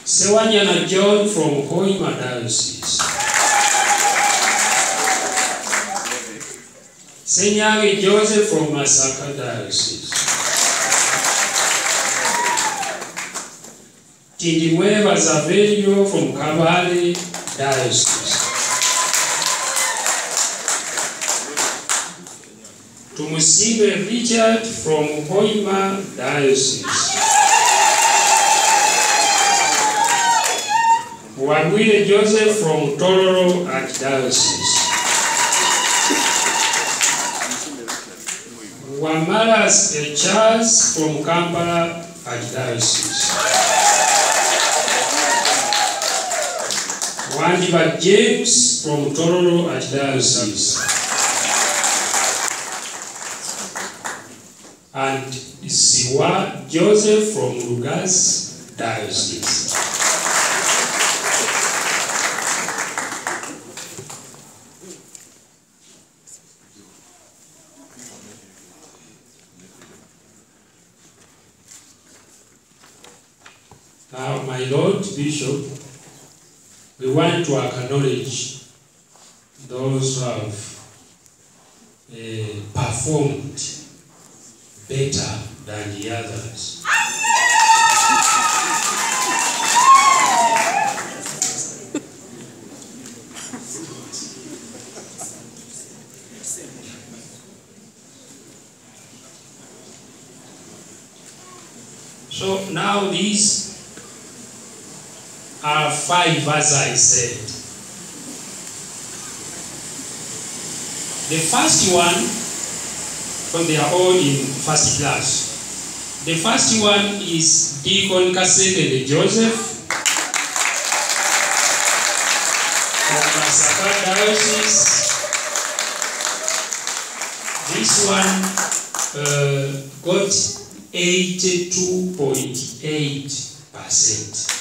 Sewanyana John from Hoima Diocese. Senyange Joseph from Masaka Diocese. Tindimweva Zavelio from Kabale Diocese. Tumusibe Richard from Hoima Diocese. Wagwile Joseph from Tororo Archdiocese. Wamalas Charles from Kampala Archdiocese. Wandiba James from Tororo Archdiocese. And Siwa Joseph from Lugas Diocese. Now, my Lord Bishop, we want to acknowledge those who have performed better than the others. So now these are 5, as I said. The first one, so they are all in first class. The first one is Deacon Kaseke Joseph of Masaka Diocese. This one got 82.8%.